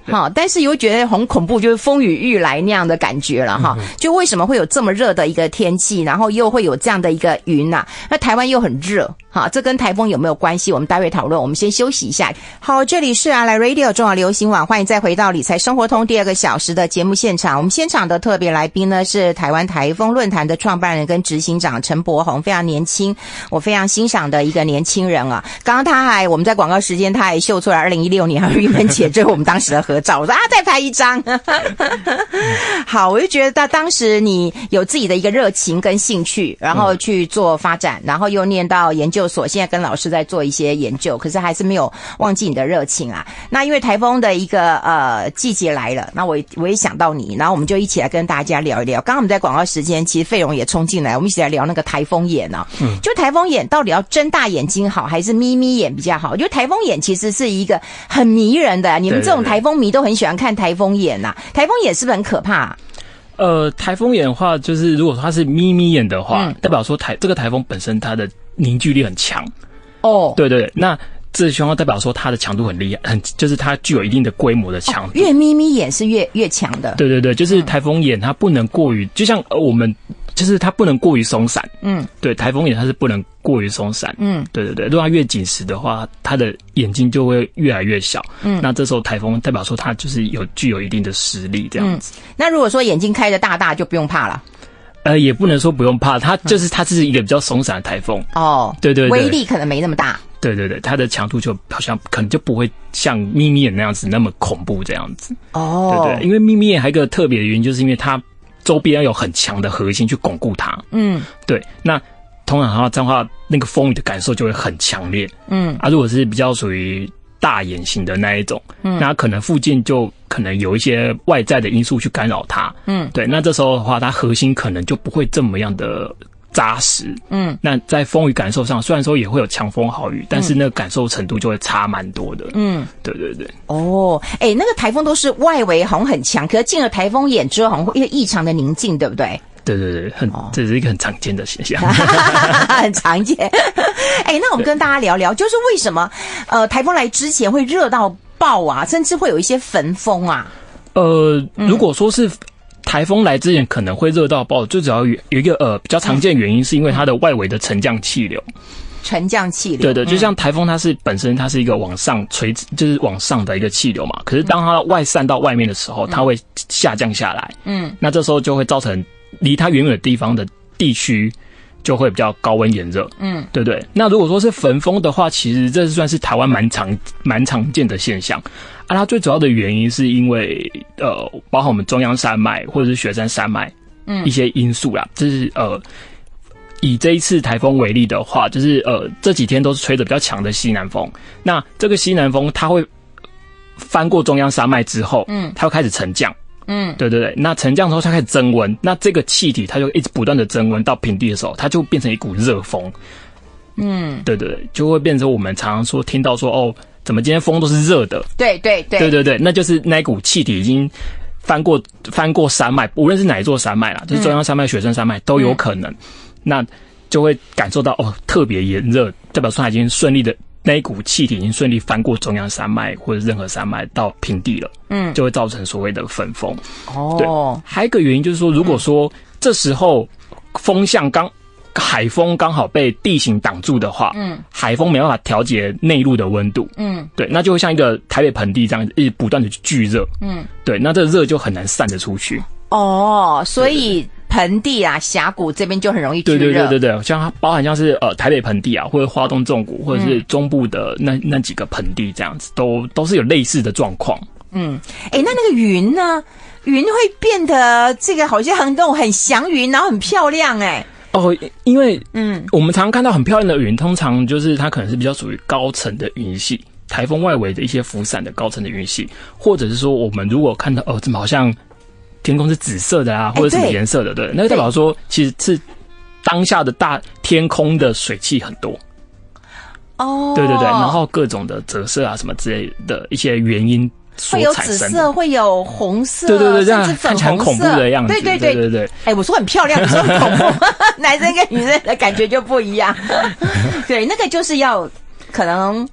[SPEAKER 1] 哈，但是又觉得很恐怖，就是风雨欲来那样的感觉了哈。嗯、就为什么会有这么热的一个天气，然后又会有这样的一个云啊？那台湾又很热，哈，这跟台风有没有关系？我们待会讨论。我们先休息一下。好，这里是啊来 Radio 中华流行网，欢迎再回到理财生活通第二个小时的节目现场。我们现场的特别来宾呢是台湾台风论坛的创办人跟执行长陈柏宏，非常年轻，我非常欣赏的一个年轻人啊。刚刚他还我们在广告时间他还秀出来二零一六年还有玉芬姐就是我们当时的合照，我说啊再拍一张。好，我就觉得到当时你有自己的一个热情跟兴趣，然后去做发展，然后又念到研究所，现在跟老师在做一些研究，可是还是没有忘记你的热情啊。那因为台风的一个呃季节来了，那我我也想到你，然后我们就一起来跟大家聊一聊。刚刚我们在广告时间，其实费荣也冲进来，我们一起来聊那个台风眼啊。嗯，就台风眼到底要睁大眼睛好，还是眯眯眼比较好？就台风眼其实是一个很迷人的、啊，你们这种台风迷都很喜欢看台风眼呐、啊。台风眼是不是很可怕、啊？
[SPEAKER 3] 呃，台风眼的话，就是如果说它是眯眯眼的话，嗯、代表说台这个台风本身它的凝聚力很强。哦，对对，那这情况代表说它的强度很厉害，很就是它具有一定的规模的强度。哦、
[SPEAKER 1] 越眯眯眼是越越强的。
[SPEAKER 3] 对对对，就是台风眼它不能过于，就像呃我们。就是它不能过于松散，嗯，对，台风眼它是不能过于松散，嗯，对对对，如果它越紧实的话，它的眼睛就会越来越小，嗯，那这时候台风代表说它就是有具有一定的实力这样子。
[SPEAKER 1] 嗯、那如果说眼睛开得大大就不用怕了。
[SPEAKER 3] 呃，也不能说不用怕，它就是它是一个比较松散的台风哦，对对对，
[SPEAKER 1] 威力可能没那么大，
[SPEAKER 3] 对对对，它的强度就好像可能就不会像眯眯眼那样子那么恐怖这样子哦，对对，因为眯眯眼还有一个特别的原因，就是因为它周边要有很强的核心去巩固它，嗯，对，那通常的话，这样的话，那个风雨的感受就会很强烈，嗯，啊，如果是比较属于大眼型的那一种，嗯，那可能附近就可能有一些外在的因素去干扰它，嗯，对，那这时候的话，它核心可能就不会这么样的扎实，嗯，那在风雨感受上，虽然说也会有强风豪雨，但是那个感受程度就会差蛮多的，嗯，对对对。
[SPEAKER 1] 哦，哎，那个台风都是外围好像很强，可是进了台风眼之后，好像会异常的宁静，对不对？
[SPEAKER 3] 对对对，很，哦、这是一个很常见的现象，
[SPEAKER 1] 很常见。哎，那我们跟大家聊聊，就是为什么呃台风来之前会热到爆啊，甚至会有一些焚风啊？
[SPEAKER 3] 呃，如果说是台风来之前可能会热到爆，最主要有一个呃比较常见的原因，是因为它的外围的沉降气流。
[SPEAKER 1] 沉降气流，
[SPEAKER 3] 对对，就像台风，它是本身它是一个往上垂直，就是往上的一个气流嘛。可是当它外散到外面的时候，它会下降下来。嗯，那这时候就会造成离它远远的地方的地区就会比较高温炎热。嗯，对不对？那如果说是焚风的话，其实这算是台湾蛮常蛮常见的现象。啊，它最主要的原因是因为呃，包含我们中央山脉或者是雪山山脉，嗯，一些因素啦，就是呃。以这一次台风为例的话，就是呃这几天都是吹着比较强的西南风。那这个西南风它会翻过中央山脉之后，嗯，它会开始沉降，嗯，对对对。那沉降之后它开始增温，那这个气体它就一直不断的增温到平地的时候，它就变成一股热风，嗯，对对对，就会变成我们常常说听到说哦，怎么今天风都是热的？
[SPEAKER 1] 对对对，
[SPEAKER 3] 对对对，那就是那股气体已经翻过翻过山脉，无论是哪一座山脉啦，就是中央山脉、雪山山脉都有可能。嗯，那就会感受到哦，特别炎热，代表说它已经顺利的那一股气体已经顺利翻过中央山脉或者任何山脉到平地了，嗯，就会造成所谓的焚风。哦，对，还有一个原因就是说，如果说这时候风向刚海风刚好被地形挡住的话，嗯，海风没办法调节内陆的温度，嗯，对，那就会像一个台北盆地这样一直不断的去聚热，嗯，对，那这个热就很难散得出去。
[SPEAKER 1] 哦，所以。盆地啊，峡谷这边就很容易聚热。
[SPEAKER 3] 对对对对对，像它包含像是呃台北盆地啊，或者花东纵谷，或者是中部的那那几个盆地这样子，都都是有类似的状况。嗯，
[SPEAKER 1] 哎，那那个云呢？云会变得这个好像很那种很祥云，然后很漂亮哎、欸。
[SPEAKER 3] 哦，因为嗯，我们常常看到很漂亮的云，通常就是它可能是比较属于高层的云系，台风外围的一些浮散的高层的云系，或者是说我们如果看到哦，怎么好像。天空是紫色的啊，或者什么颜色的，欸、对，那个代表说其实是当下的大天空的水汽很多。哦，对对对，然后各种的折射啊什么之类的一些原因所产生的，会有紫色，
[SPEAKER 1] 会有红色，
[SPEAKER 3] 对对对，这样
[SPEAKER 1] 看
[SPEAKER 3] 起来很恐怖的样子，
[SPEAKER 1] 对对对
[SPEAKER 3] 对对对。
[SPEAKER 1] 哎、欸，我说很漂亮，你说很恐怖，男生跟女生的感觉就不一样。对，那个就是要可能。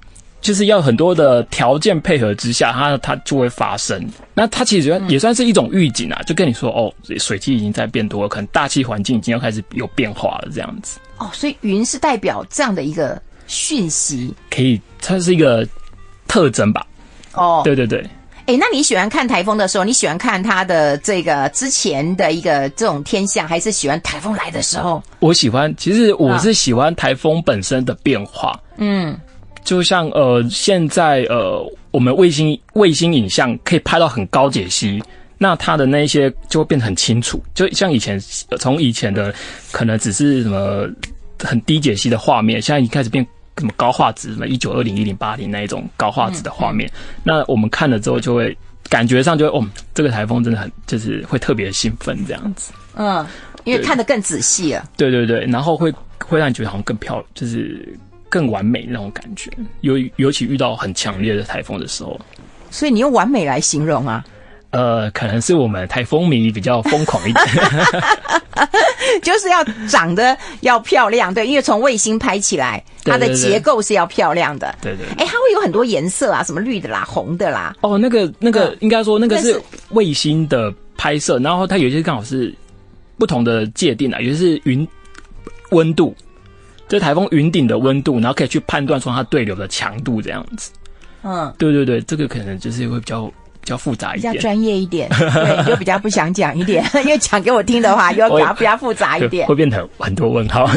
[SPEAKER 3] 就是要很多的条件配合之下，它它就会发生。那它其实也算是一种预警啊，就跟你说哦，水汽已经在变多了，可能大气环境已经要开始有变化了，这样子。
[SPEAKER 1] 哦，所以云是代表这样的一个讯息，
[SPEAKER 3] 可以，它是一个特征吧？
[SPEAKER 1] 哦，
[SPEAKER 3] 对对对。
[SPEAKER 1] 哎，那你喜欢看台风的时候，你喜欢看它的这个之前的一个这种天象，还是喜欢台风来的时候？
[SPEAKER 3] 我喜欢，其实我是喜欢台风本身的变化。嗯，就像呃，现在呃，我们卫星卫星影像可以拍到很高解析，那它的那一些就会变得很清楚。就像以前从以前的可能只是什么很低解析的画面，现在已经开始变。什么高画质，什么一九二零、一零八零那一种高画质的画面，嗯嗯、那我们看了之后就会感觉上就会哦，这个台风真的很就是会特别兴奋这样子。
[SPEAKER 1] 嗯，因为看得更仔细了。
[SPEAKER 3] 对对对，然后会会让你觉得好像更漂亮，就是更完美那种感觉。尤尤其遇到很强烈的台风的时候，
[SPEAKER 1] 所以你用完美来形容啊？
[SPEAKER 3] 呃，可能是我们台风迷比较疯狂一点。
[SPEAKER 1] 就是要长得要漂亮，对，因为从卫星拍起来，它的结构是要漂亮的。
[SPEAKER 3] 对对。
[SPEAKER 1] 哎，它会有很多颜色啊，什么绿的啦、红的啦。
[SPEAKER 3] 哦，那个那个、嗯、应该说那个是卫星的拍摄，然后它有些刚好是不同的界定啊，有些是云温度，这台风云顶的温度，然后可以去判断说它对流的强度这样子。嗯，对对对，这个可能就是会比较。比较复杂一点，比较专
[SPEAKER 1] 业一点，对，你就比较不想讲一点，因为讲给我听的话，又比较比较复杂一点，
[SPEAKER 3] 会变成很多问号。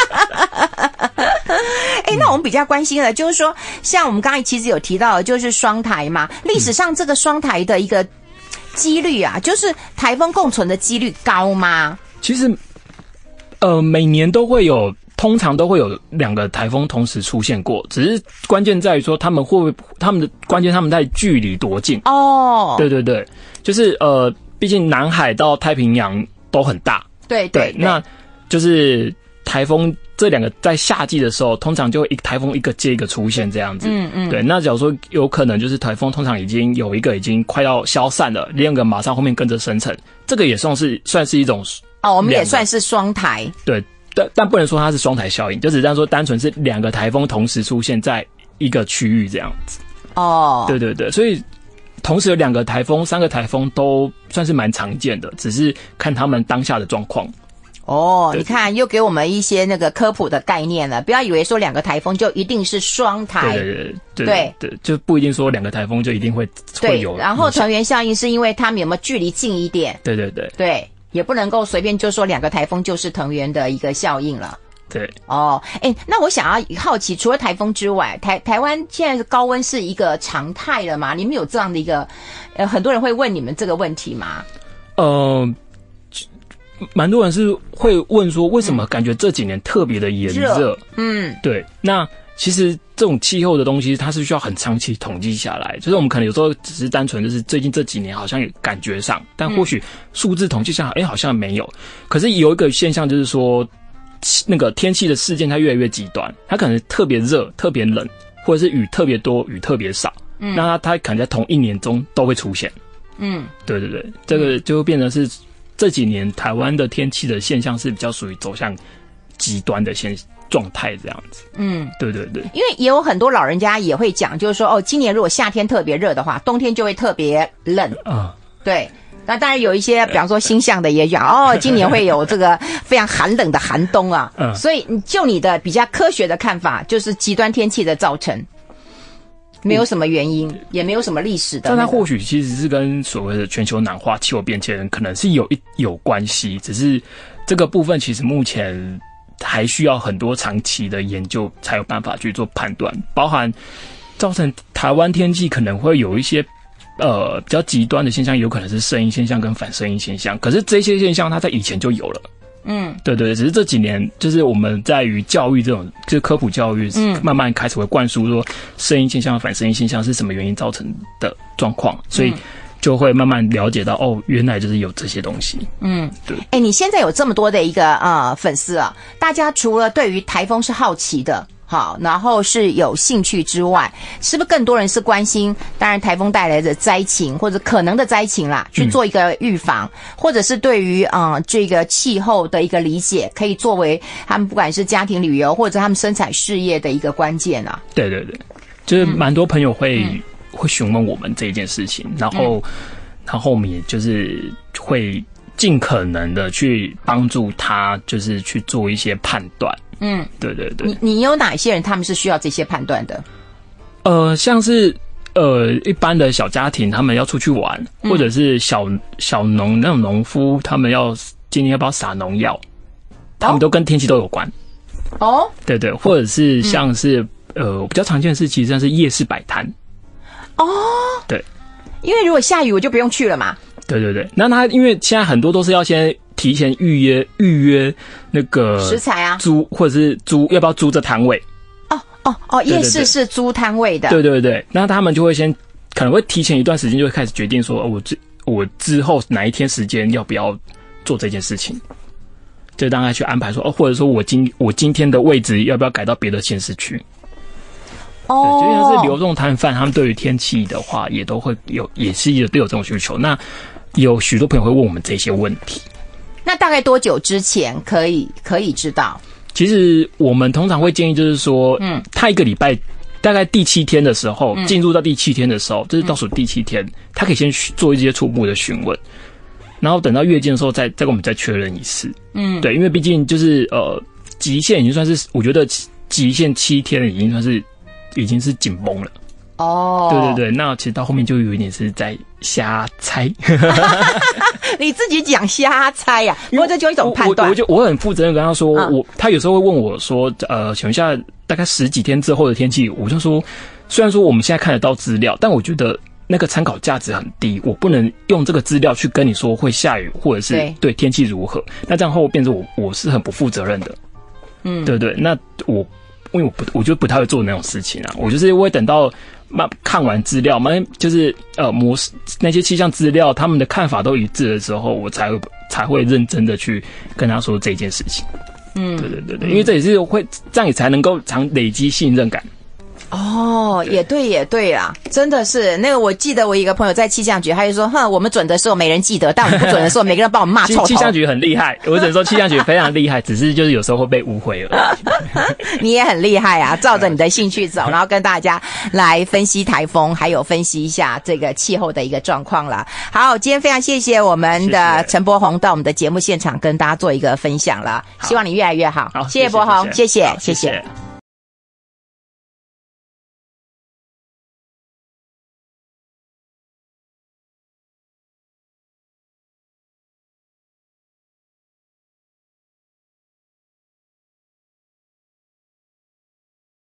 [SPEAKER 1] 哎，那我们比较关心的，就是说，像我们刚才其实有提到的，就是双台嘛，历史上这个双台的一个几率啊，就是台风共存的几率高吗？
[SPEAKER 3] 其实，呃，每年都会有。通常都会有两个台风同时出现过，只是关键在于说他们会不会，他们的关键他们在距离多近哦。对对对，就是呃，毕竟南海到太平洋都很大，
[SPEAKER 1] 对 对, 对，
[SPEAKER 3] 那就是台风这两个在夏季的时候，通常就会一台风一个接一个出现这样子。嗯嗯，对。那假如说有可能就是台风通常已经有一个已经快要消散了，另一个马上后面跟着生成，这个也算是算是一种
[SPEAKER 1] 哦，我们也算是双台，
[SPEAKER 3] 对。但但不能说它是双台效应，就只是说单纯是两个台风同时出现在一个区域这样子。哦，对对对，所以同时有两个台风、三个台风都算是蛮常见的，只是看他们当下的状况。
[SPEAKER 1] 哦，你看又给我们一些那个科普的概念了，不要以为说两个台风就一定是双台。
[SPEAKER 3] 对对对对 对, 对, 对，就不一定说两个台风就一定会会有。
[SPEAKER 1] 然后团圆效应是因为他们有没有距离近一点？
[SPEAKER 3] 对对对
[SPEAKER 1] 对。也不能够随便就说两个台风就是藤原的一个效应了。
[SPEAKER 3] 对。
[SPEAKER 1] 哦，哎，那我想要好奇，除了台风之外，台台湾现在高温是一个常态了吗？你们有这样的一个，呃，很多人会问你们这个问题吗？
[SPEAKER 3] 呃，蛮多人是会问说，为什么感觉这几年特别的炎热？嗯，对。那其实这种气候的东西，它是需要很长期统计下来。就是我们可能有时候只是单纯就是最近这几年好像有感觉上，但或许数字统计下来，哎、欸，好像没有。可是有一个现象就是说，那个天气的事件它越来越极端，它可能特别热、特别冷，或者是雨特别多、雨特别少。嗯，那它它可能在同一年中都会出现。嗯，对对对，这个就变成是这几年台湾的天气的现象是比较属于走向极端的现象。状态这样子，嗯，对对对，
[SPEAKER 1] 因为也有很多老人家也会讲，就是说，哦，今年如果夏天特别热的话，冬天就会特别冷啊。对，那当然有一些，比方说星象的也讲，哦，今年会有这个非常寒冷的寒冬啊。嗯，所以就你的比较科学的看法，就是极端天气的造成，没有什么原因，嗯、也没有什么历史的、那個。
[SPEAKER 3] 但它或许其实是跟所谓的全球暖化、气候变迁可能是有一有关系，只是这个部分其实目前。还需要很多长期的研究才有办法去做判断，包含造成台湾天气可能会有一些呃比较极端的现象，有可能是声音现象跟反声音现象。可是这些现象它在以前就有了，嗯，对对对，只是这几年就是我们在于教育这种就是科普教育，嗯，慢慢开始会灌输说声音现象、反声音现象是什么原因造成的状况，所以。就会慢慢了解到哦，原来就是有这些东西。嗯，对。
[SPEAKER 1] 哎、欸，你现在有这么多的一个呃粉丝啊，大家除了对于台风是好奇的，好，然后是有兴趣之外，是不是更多人是关心？当然，台风带来的灾情或者可能的灾情啦，去做一个预防，嗯、或者是对于啊、呃、这个气候的一个理解，可以作为他们不管是家庭旅游或者他们生产事业的一个关键啊。
[SPEAKER 3] 对对对。 就是蛮多朋友会、嗯、会询问我们这一件事情，然后、嗯、然后我们也就是会尽可能的去帮助他，就是去做一些判断。嗯，对对对。
[SPEAKER 1] 你你有哪些人他们是需要这些判断的？
[SPEAKER 3] 呃，像是呃一般的小家庭，他们要出去玩，嗯、或者是小小农那种农夫，他们要今天要不要撒农药，他们都跟天气都有关。哦，对对，或者是像是、嗯、呃比较常见的是，其实像是夜市摆摊。哦，对，
[SPEAKER 1] 因为如果下雨，我就不用去了嘛。
[SPEAKER 3] 对对对，那他因为现在很多都是要先提前预约预约那个
[SPEAKER 1] 食材啊，
[SPEAKER 3] 租或者是租要不要租这摊位？
[SPEAKER 1] 哦哦哦，夜市是租摊位的。
[SPEAKER 3] 对对对，那他们就会先可能会提前一段时间就会开始决定说，哦、我之我之后哪一天时间要不要做这件事情，就大概去安排说，哦，或者说我今我今天的位置要不要改到别的县市去？哦，对，就像是流动摊贩，他们对于天气的话，也都会有，也是有都有这种需求。那有许多朋友会问我们这些问题。
[SPEAKER 1] 那大概多久之前可以可以知道？
[SPEAKER 3] 其实我们通常会建议，就是说，嗯，他一个礼拜大概第七天的时候，进、嗯、入到第七天的时候，这是倒数第七天，他可以先做一些初步的询问，然后等到月经的时候再再跟我们再确认一次。嗯，对，因为毕竟就是呃，极限已经算是，我觉得极限七天已经算是已经是紧绷了。哦，对对对，那其实到后面就有一点是在瞎猜。
[SPEAKER 1] 你自己讲瞎猜呀、啊？不过这就一种判断。
[SPEAKER 3] 我我就我很负责任跟他说，嗯、我他有时候会问我说，呃，请问一下，大概十几天之后的天气，我就说，虽然说我们现在看得到资料，但我觉得那个参考价值很低，我不能用这个资料去跟你说会下雨或者是 对, 对天气如何，那这样后变成我我是很不负责任的。嗯，对对，那我因为我不我就不太会做那种事情啊，我就是会等到。看完资料，嘛，就是呃模式那些气象资料，他们的看法都一致的时候，我才会才会认真的去跟他说这件事情。嗯，对对对对，因为这也是会这样，也才能够常累积信任感。
[SPEAKER 1] 哦，也对也对啦，真的是那个，我记得我一个朋友在气象局，他就说，哼，我们准的时候没人记得，但我们不准的时候，每个人帮我们骂臭头。
[SPEAKER 3] 气象局很厉害，我只能说气象局非常厉害，只是就是有时候会被误会而已。
[SPEAKER 1] 你也很厉害啊，照着你的兴趣走，然后跟大家来分析台风，还有分析一下这个气候的一个状况啦。好，今天非常谢谢我们的陈柏宏到我们的节目现场跟大家做一个分享了，希望你越来越好。
[SPEAKER 3] 好，
[SPEAKER 1] 谢谢柏宏，谢谢，
[SPEAKER 3] 谢谢。
[SPEAKER 1] 谢谢。